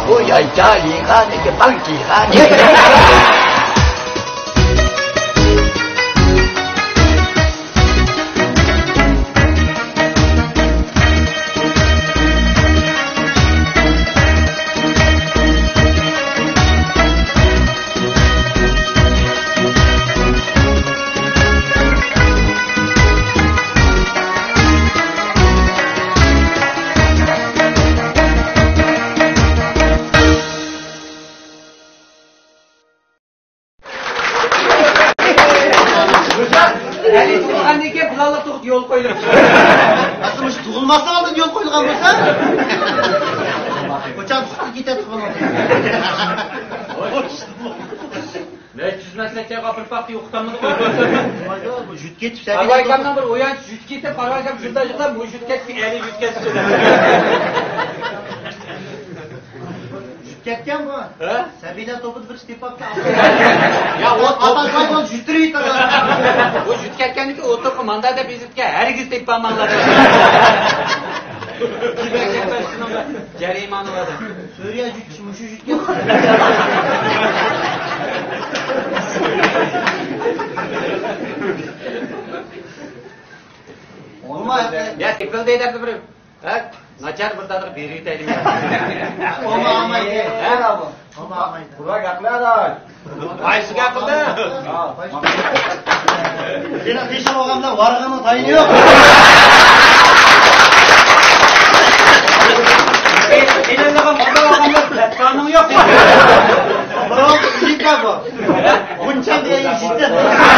我要家里哈那个帮几哈你。 Yol koyulmuş. Nasılmış? Tuğulması aldın yol koyulgan mısın? Koçam sütü gite tuğulmuş. Ne çizmezsek kapır paktı yoktanlık koydu. Bu jüt getip sen... Parvaykamdan bir uyan jüt getip parvaykam şurdacıklar bu jüt getip eli jüt getip söyler. Jüt getken bu. He? Sabine topu bir stipakta. Ya o Atalkaydan jüttürü yit adam. Bu jüt ketkenlik oturup mandada bizitke herkes tek pamanladı. Kibekekten şununla cereymanı vardı. Suriye jüt, muşu jüt get. Olmaz. Ya tıkıl deyderdi bir. Ha? Naçar buradadır bir yutaydım ya. Olma amaydı. He abi? Olma amaydı. Burak yaklar Aysı kapıldı. Senin kışın oğamda varganın tayını yok. Senin lafın burada oğamda kanun yok. Bırak üzük var bu. Bunçam diye işittin.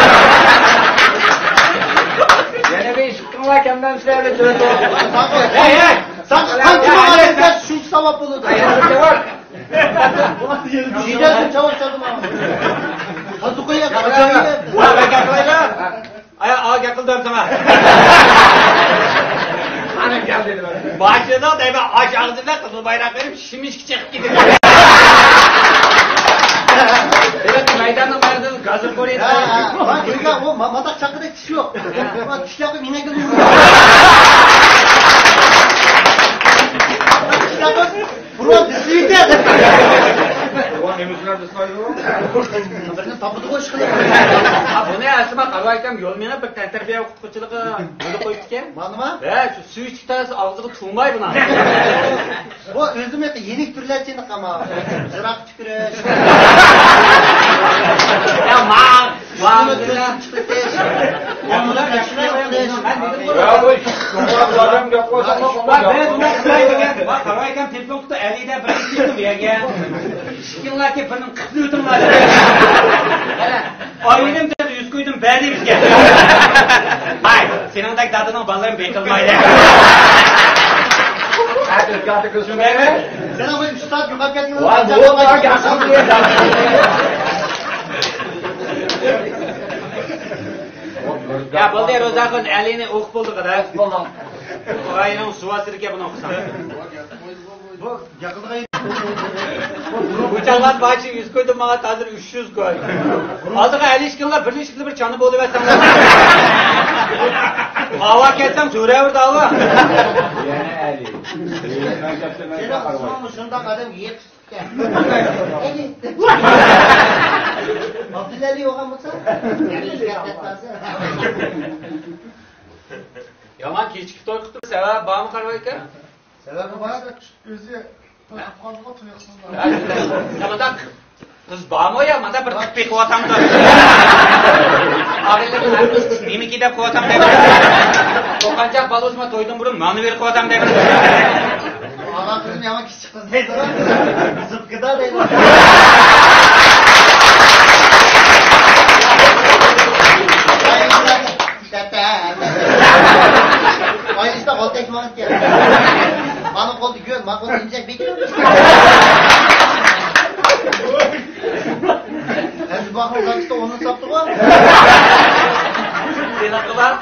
Yine bir şıkkın var kendden söyle söyle. Hey hey! Sakın kantıma adetler şu savap olur. Hayırlısı var. Gidersin çavaşladım ama. Kazukoya Ulan ben kaklayla. Ağa kakıldım sana. Hanım gel dedim. Başına da hemen aç ağzına kızıl bayrak verip şimişki çekip gidiyor. Evet meydanın vardı gazı koruyor. Bak Gülga o matak çakıda kişi yok. Bak kişi yapıp yine gülüyor. Kişi yapıp Burhan dizliği de. Ulan emizler de sayılır mı? Kızının taputu koş kılıyor. Bu ne asma kavayken yol mene bir terbiye okutkuçılığı böyle koyup ki. Manıma? He şu suyu çıkarsa ağzını tuğmay buna. Bu özüm eti yenik türler seni ama. Zırak tüküre. Ya man. Onlar yaşına yok. Ya bu adam yapmasam Bak ben buna kılaydım. Bak kavayken telefonda elinde bırakıyordum ya. Şikiller ki benim kıtlıyordum var. Ayınım da yüz koydum beni bizge. Hayır, senin de tadının ballarım bekilmaydı. Hadi katı kızım. Sen ama şu saat yukarı geldin. Lan bu olmak yansın diye. Ya bu da rozakın elini ok buldu kadar. Ayının suva sirke bunu okusam. Bu yakıldı kayın. Bu çalgan bahçe 100 koydum bana hazır 300 koy. Aldığa 50 işkinler bir işkinler bir çanı bolu versemler. Hava ketsem suraya vurdu hava. Yine eli. Senin kısmı şundan adam yiyip Abdülali oğan mısın? Yaman keçki toykuttu seva bağımı karvayka. Sebebi bana da Özü fazla tuyuyorsunlar. Ya da kız bağımı ya manda bir tıkpek otamdı. Ağırlığı kız mimi gidip kovatam dedim. Tokancak balozma toydum burun manı ver kovatam dedim. Ağam kızım yaman küçük kız neydi? Zıpkıda değil. Aynı işte kol tekmanı diye. Bana kol diyor, bana kol inecek bekliyor musun? Hem bir bakın işte onun saptı var. Sen akı var.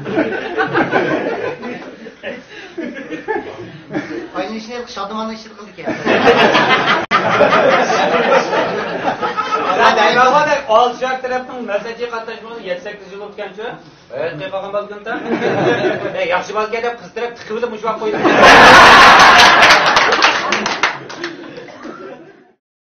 Aynı işine şadımanla işit kıldık ya. Dayıma da alacak taraftan mesajı katlaşması 7-8 yıl o'tgan şu. Evet, qilgan balganda. Yaxshi balga deb qizdirib tiqib mujvaq qo'ydim.